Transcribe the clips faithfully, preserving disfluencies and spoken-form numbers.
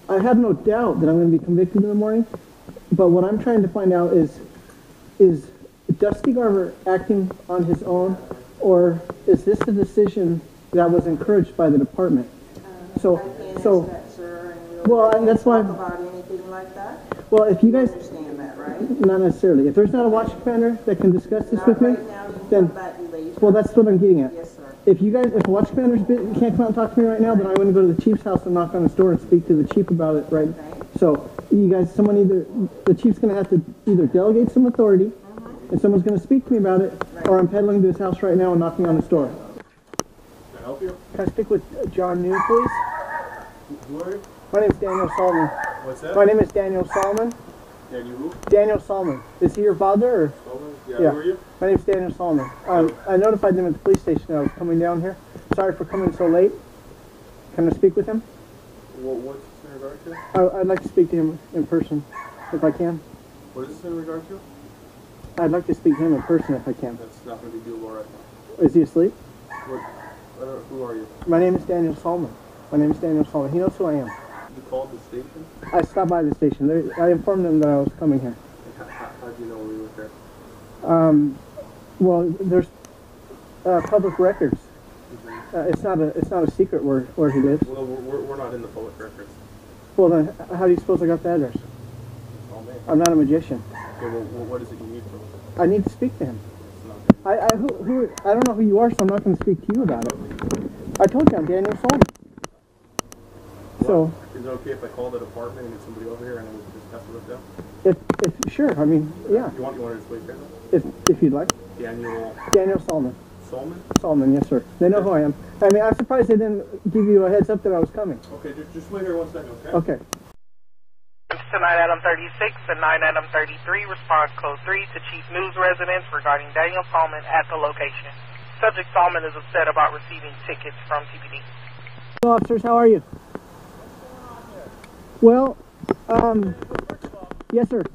I have no doubt that I'm going to be convicted in the morning, but what I'm trying to find out is, is Dusty Garber acting on his own, or is this a decision that was encouraged by the department? Um, so, I can't so, answer that, sir, and we'll well, and that's why. talk about anything like that. Well, if you guys understand that, right? Not necessarily. If there's not a watch commander that can discuss this Not with right me, now, you then come back later. well, that's what I'm getting at. Yes, sir. If you guys, if a watch commander's been, can't come out and talk to me right now, then I'm going to go to the chief's house and knock on his door and speak to the chief about it, right? Okay. So you guys, someone either, the chief's going to have to either delegate some authority, Mm-hmm. and someone's going to speak to me about it, Right. or I'm peddling to his house right now and knocking on his door. Can I help you? Can I speak with uh, John New, please? Who are you? My name is Daniel Solomon. What's that? My name is Daniel Solomon. Daniel who? Daniel Solomon. Is he your father, or? Solomon? Yeah, Yeah. who are you? My name's Daniel Solomon. Um, I notified them at the police station that I was coming down here. Sorry for coming so late. Can I speak with him? What, what's this in regard to? I, I'd like to speak to him in person, if I can. What is this in regard to? I'd like to speak to him in person, if I can. That's not going to be doable right now. Is he asleep? What, I don't, who are you? My name is Daniel Solomon. My name is Daniel Solomon. He knows who I am. You called the station? I stopped by the station. There, I informed them that I was coming here. How, how, how do you know we were there? Um, well, there's uh, public records. Mm-hmm. Uh, it's not a it's not a secret where where he lives. Well, we're, we're not in the public records. Well, then how do you suppose I got the address? It's all me. I'm not a magician. Okay, well, well, what is it you need from us? I need to speak to him. It's not I, I who, who I don't know who you are, so I'm not going to speak to you about it. I told you I'm Daniel Solomon. So, is it okay if I call the department and get somebody over here and we can discuss it with them? if if sure, I mean, yeah, You want you want to just wait there? if if you'd like, Daniel Daniel Solomon. Solomon? Solomon, yes sir. They know who I am. I mean, I'm surprised they didn't give you a heads up that I was coming. Okay, just, just wait here one second, okay? Okay. To nine Adam thirty-six and nine Adam thirty-three, response code three to Chief News residents regarding Daniel Solomon at the location. Subject Solomon is upset about receiving tickets from T P D. Hello, officers, how are you? Well, um, yes sir.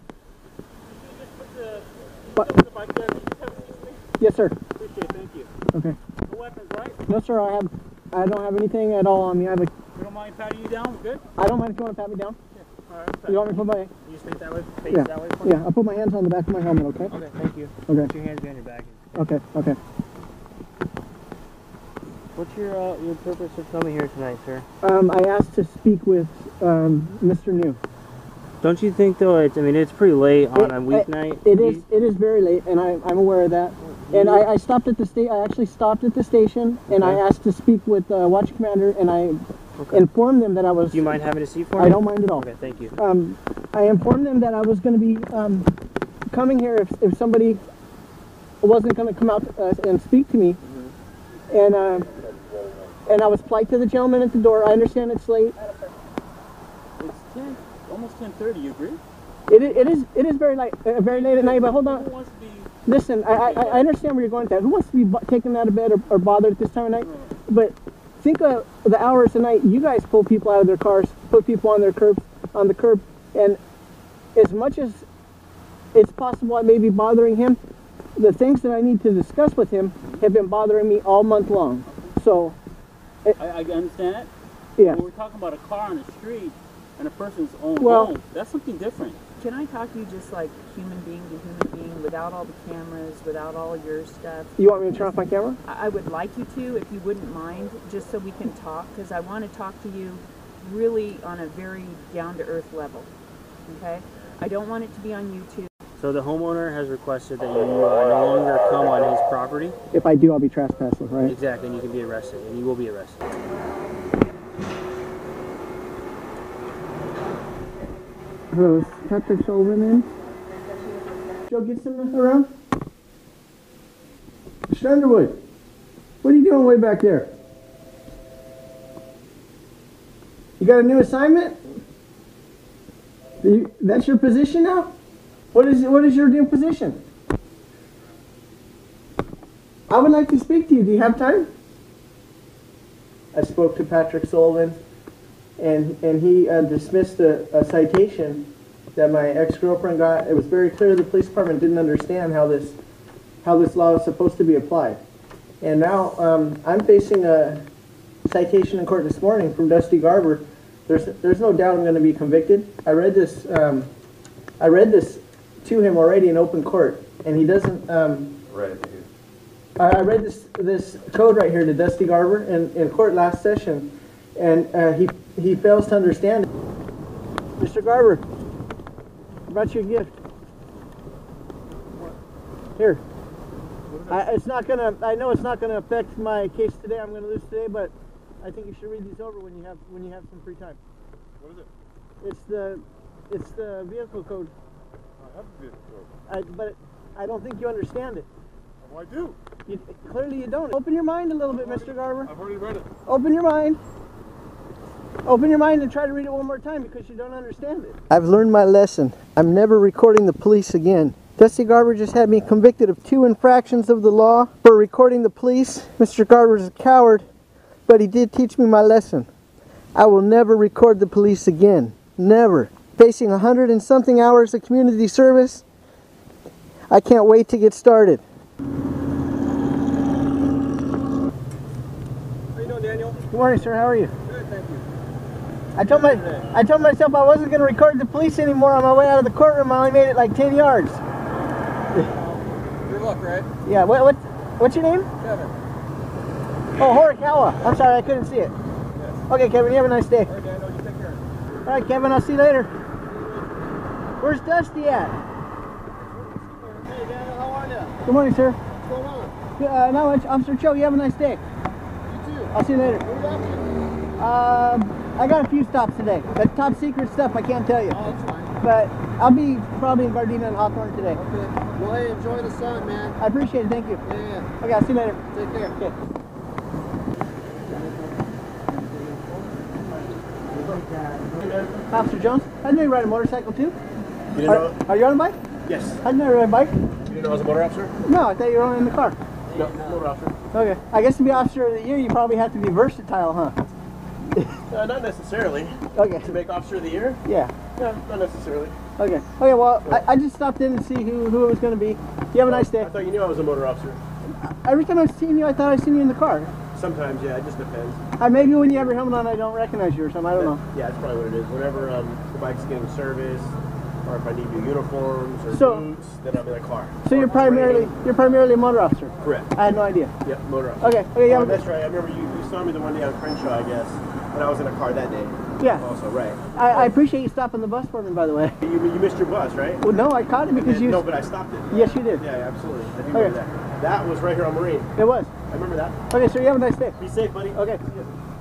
But, yes sir. Appreciate it, thank you. Okay. No weapons, right? No sir, I have, I don't have anything at all on me. I have a, We don't mind patting you down, we're good? I don't mind if you want to pat me down. Yeah. All right. You want me to put my, You just face that way, face yeah, that way for me? yeah, I'll put my hands on the back of my helmet, okay? Okay, thank you. Okay. Put your hands behind your back. Okay, okay. What's your uh, your purpose of coming here tonight, sir? Um, I asked to speak with um, Mister New. Don't you think though? It's I mean it's pretty late on It- a weeknight. It is. It is very late, and I, I'm aware of that. And I, I stopped at the sta- I actually stopped at the station, and I Okay. asked to speak with the uh, watch commander, and I Okay. informed them that I was. Do you mind having a seat for me? I don't mind at all. Okay, thank you. Um, I informed them that I was going to be um, coming here if if somebody wasn't going to come out uh, and speak to me, Mm-hmm. and uh, and I was polite to the gentleman at the door. I understand it's late. It's ten, almost ten thirty. You agree? It, i- it is it is very late, uh, very late at night. But hold on. Who wants to be? Listen, I, I, I understand where you're going with that. Who wants to be bo- taken out of bed or, or bothered at this time of night? But think of the hours of night. You guys pull people out of their cars, put people on their curbs, on the curb, and as much as it's possible I may be bothering him, the things that I need to discuss with him have been bothering me all month long. So, I, I understand that. yeah. When we're talking about a car on the street and a person's own Well- home, that's something different. Can I talk to you just like human being to human being, without all the cameras, without all your stuff? You want me to turn off my camera? I I would like you to, if you wouldn't mind, just so we can talk, because I want to talk to you really on a very down-to-earth level, okay? I don't want it to be on YouTube. So the homeowner has requested that you uh, no longer come on his property. If I do, I'll be trespassing, right? Exactly, and you can be arrested, and you will be arrested. Hello, is Patrick Sullivan in? Joe Gibson around? Mister Underwood, what are you doing way back there? You got a new assignment? You, that's your position now? What is what is your new position? I would like to speak to you. Do you have time? I spoke to Patrick Sullivan, and and he uh, dismissed a, a citation that my ex-girlfriend got. It was very clear the police department didn't understand how this how this law is supposed to be applied. And now um, I'm facing a citation in court this morning from Dusty Garber There's there's no doubt I'm going to be convicted. I read this um, I read this to him already in open court, and he doesn't. Um, Right. I, I read this this code right here to Dusty Garber in, in court last session, and uh, he he fails to understand it. Mister Garber, I brought you a gift. Here. I, it's not gonna. I know it's not gonna affect my case today. I'm gonna lose today, but I think you should read these over when you have when you have some free time. What is it? It's the it's the vehicle code. I have a vehicle code. I, but I don't think you understand it. Oh, I do. You, clearly you don't. Open your mind a little bit, Mister Garber. I've already read it. Open your mind. Open your mind and try to read it one more time because you don't understand it. I've learned my lesson. I'm never recording the police again. Dusty Garber just had me convicted of two infractions of the law for recording the police. Mister Garber's a coward, but he did teach me my lesson. I will never record the police again. Never. Facing a hundred and something hours of community service, I can't wait to get started. How you doing, Daniel? Good morning, sir. How are you? Good, thank you. I told my I told myself I wasn't going to record the police anymore on my way out of the courtroom. I only made it like ten yards. Your luck, right? Yeah. What what what's your name? Kevin. Oh, Horikawa. I'm sorry, I couldn't see it. Yes. Okay, Kevin. You have a nice day. All right, Daniel, you take care. All right, Kevin. I'll see you later. Where's Dusty at? Hey, Daniel, how are you? Good morning, sir. What's going on? Good, Uh, no, it's Officer Cho. You have a nice day. You too. I'll see you later. What are you up to? Um, I got a few stops today. But top secret stuff I can't tell you. Oh, that's fine. But I'll be probably in Gardena and Hawthorne today. Okay. Well, hey, enjoy the sun, man. I appreciate it. Thank you. Yeah, yeah. Okay, I'll see you later. Take care. Okay. Officer Jones, I know you ride a motorcycle too. You didn't Are, know? are you on a bike? Yes. I didn't know you ride a bike. You didn't know I was a motor officer? No, I thought you were only in the car. No, motor officer. Okay. I guess to be officer of the year, you probably have to be versatile, huh? Uh, not necessarily. Okay. To make officer of the year? Yeah. No, not necessarily. Okay. Okay, well, I, I just stopped in to see who, who it was going to be. You have a nice day. I thought you knew I was a motor officer. Every time I've seen you, I thought I've seen you in the car. Sometimes, yeah, it just depends. Uh, maybe when you have your helmet on, I don't recognize you or something. I don't know. Yeah, that's probably what it is. Whenever um, the bike's getting serviced, or if I need new uniforms or So- boots, then I'm in a car. So you're Or primarily training. you're primarily a motor officer. Correct. I had no idea. Yep, motor officer. Okay. Okay. Yeah. Oh, that's right. I remember you, you saw me the one day on Crenshaw, I guess, when I was in a car that day. Yeah. Also, right. I, I appreciate you stopping the bus for me, by the way. You, you missed your bus, right? Well, no, I caught it because And- you. No, but I stopped it. Yes, you did. Yeah, yeah, absolutely. I do Okay. remember that. That was right here on Marine. It was. I remember that. Okay, so you have a nice day. Be safe, buddy. Okay. See ya.